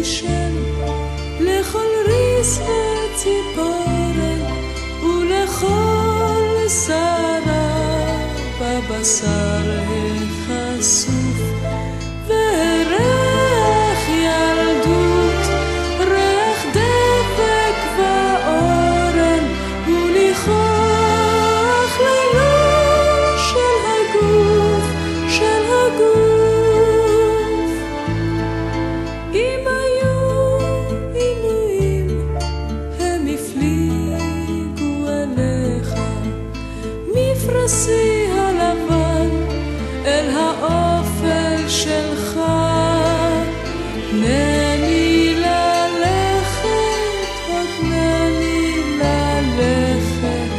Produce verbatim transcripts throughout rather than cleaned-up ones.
תשן לכל ריס וציפורן ולכל שרה בבשר החשוף וריח ילדות, ריח דבק ואורן וניחוח לילה של הגוף, של הגוף. אם היו עינויים הם הפליגו אליך מפרשי הלבן אל האופל שלך. נני ללכת, עוד נני ללכת,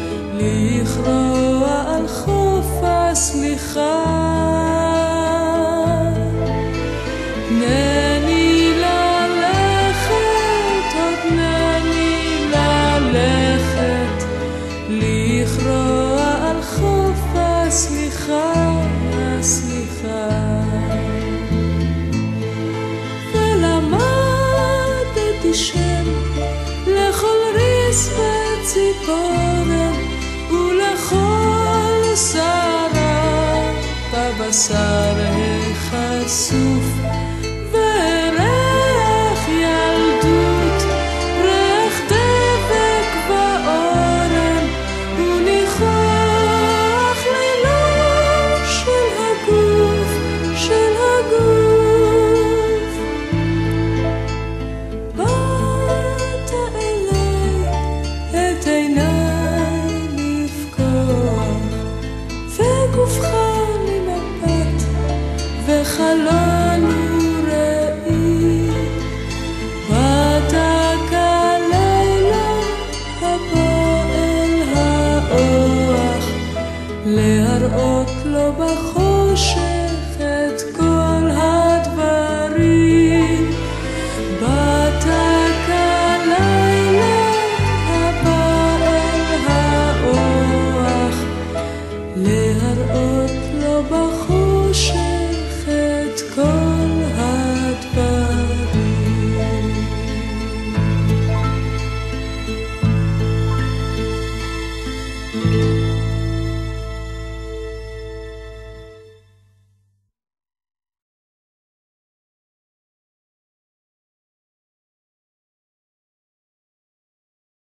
לכרוע על חוף הסליחה. נני ללכת, עוד נני ללכת, לכרוע על חוף הסליחה, הסליחה. ולמדתי שם לכל ריס וציפורן ולכל שרה בבשר החשוף וריח ילדות, ריח דבק ואורן וניחוח לילה של הגוף, של הגוף. באת אליי את עיניי לפקוח וגופך ממבט וחלון וראי. באת כלילה הבא אל האוח להראות לו בחושך